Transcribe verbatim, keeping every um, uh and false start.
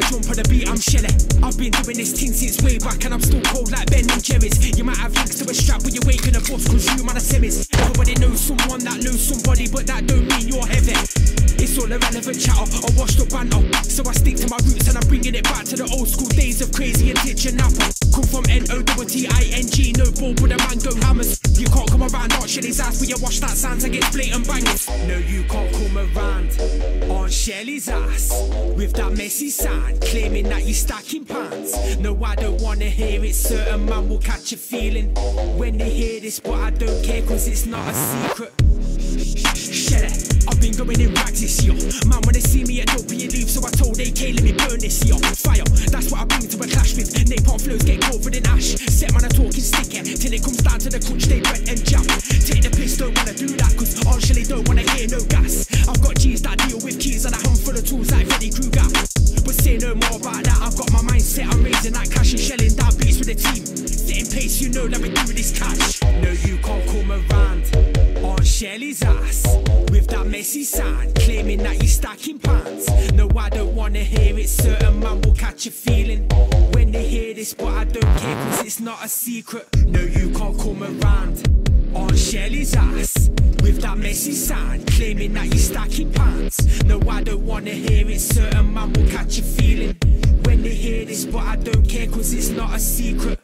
jump on the beat, I'm Shelly. I've been doing this thing since way back and I'm still cold like Ben and Jerry's. You might have links to a strap, but you ain't gonna bust cause you man are semis. Everybody knows someone that knows somebody, but that don't mean you're heavy. It's all irrelevant chatter, I washed up banter. So I stick to my roots and I'm bringing it back to the old school days of Crazy and Ditch and Napper. Come from N O T T I N G, no ball, but a man go hammers. You can't come around Aunt Shelly's ass when you wash that sands and get blatant bangers. No, you can't come around Aunt Shelly's ass with that messy sound, claiming that you're stacking pants. No, I don't wanna hear it, certain man will catch a feeling when they hear this, but I don't care cause it's not a secret. Shelly, I've been going in rags this year. Man, when they see me at dope, you leave, so I told A K, let me burn this year. Fire, that's what I bring to a clash with. Napalm flows get covered in ash. Set man, I'm talking sticky till it comes down to the crunch, they wet and jump. Take the piss, don't wanna do that, cause Aunt Shelly don't wanna hear no gas. I've got G's that deal with keys and a handful of tools like Freddy Krueger. But say no more about that, I've got my mindset, I'm raising that cash and shelling down beats with the team. Setting pace, you know that we do this cash. No, you can't come around Aunt Shelly's ass with that messy sound, claiming that you're stacking pants. No, I don't wanna hear it, certain man will catch a feeling when they hear this, but I don't care cause it's not a secret. No, you can't come around Aunt Shelly's ass with that messy sound, claiming that you're stacking pants. No, I don't wanna hear it, certain man will catch a feeling when they hear this, but I don't care cause it's not a secret.